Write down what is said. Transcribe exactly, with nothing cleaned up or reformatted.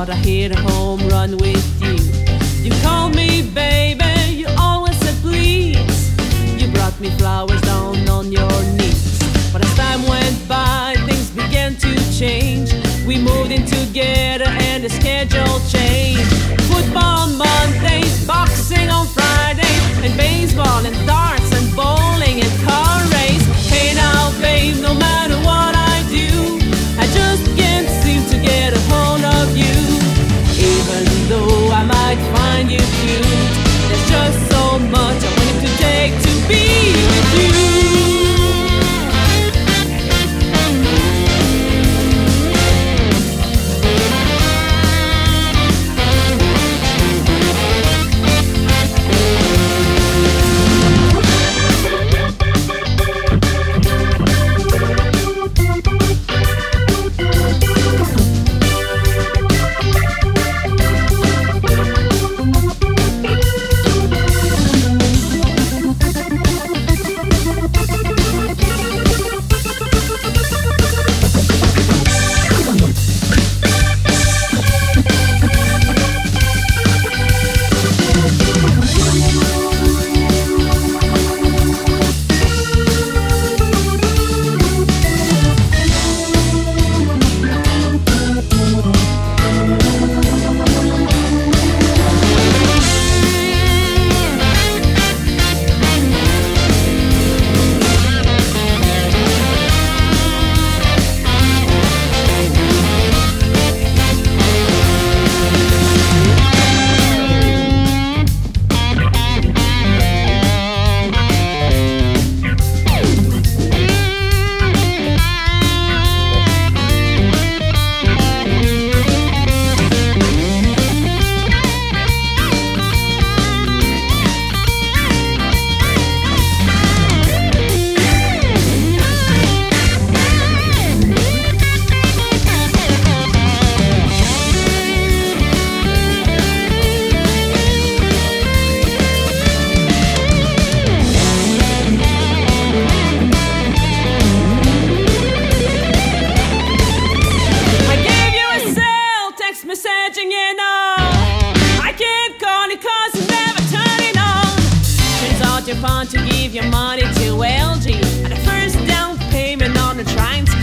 I hit a home run with you. You called me baby, you always said please. You brought me flowers down on your knees. But as time went by, things began to change. We moved in together and the schedule changed. Football on Mondays, boxing on Fridays, and baseball and darts and bowling and car race. Hey now babe, no matter what I do, I just can't seem to get a hold of you. Even though I might find you cute, there's just so much I want to take to be with you. Messaging, you know, I can't call it cause you never turn it on. Turns out you're fun to give your money to L G, and the first down payment on the train.